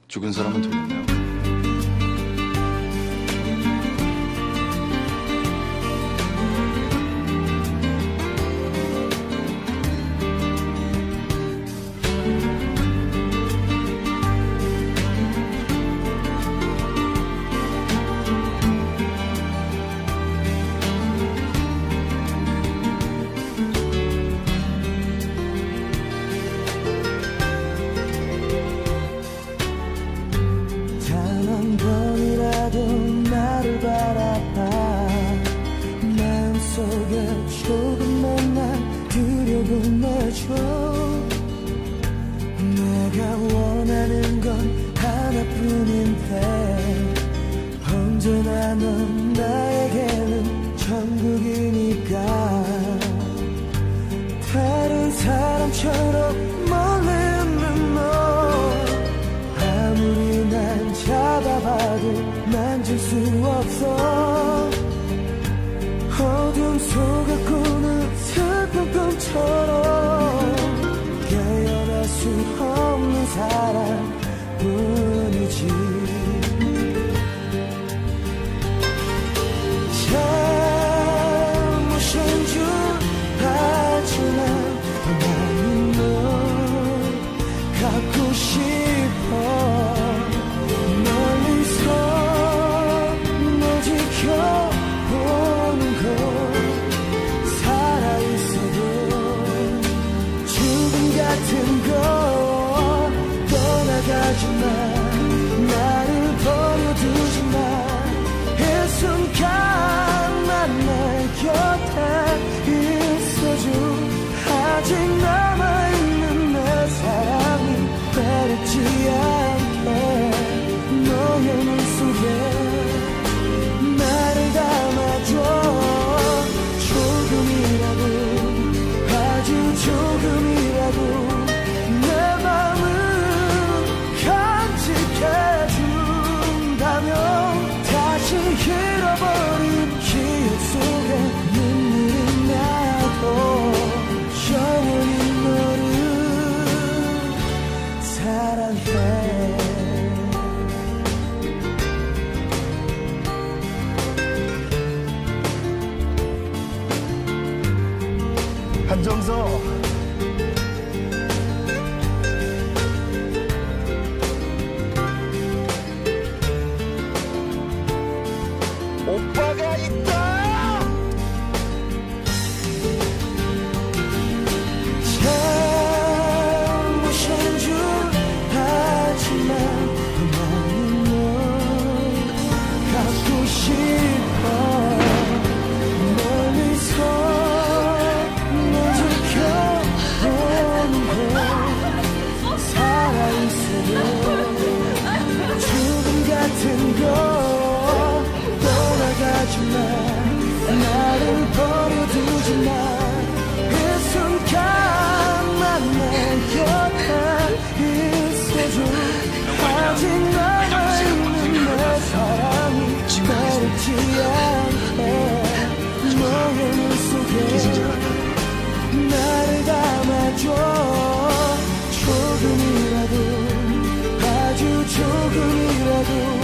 죽은 사람은 되겠네요. 조금만 날 들여보내줘. 내가 원하는 건 하나뿐인데 언제나 넌 나에게는 천국이니까. 다른 사람처럼 멀리 있는 너 아무리 날 잡아봐도 만질 수 없어. 어둠 속에 꾸는 슬픈 꿈처럼 깨어날 수 없는 사랑뿐이지. 잘못인 줄 알지만 나는 널 갖고 싶어. 멀리서 널 지켜보는 걸 살아있어도 죽음 같은 거 떠나가지마. 나를 버려두지마. 이 순간 난 내 곁에 있어줘. 아직 남아있는 내 사랑이 외롭지 않게 너의 눈 속에 나를 담아줘. 조금이라도 아주 조금이라도 내 맘을 간직해준다면 다시 잃어버린 기억 속에 눈물이 나도 영원히 너를 사랑해. 한정서 오빠가 있다. 잘못인 줄 알지만 나는 널 갖고 싶어. 멀리서 널 지켜보는 걸 살아있어도 죽음 같은 거 떠나가지마. 나를 버려두지마. 그 순간 난 내 곁에 있어줘. 아직 남아있는 내 사랑이 외롭지 않게 너의 눈 속에 나를 담아줘. 조금이라도 아주 조금이라도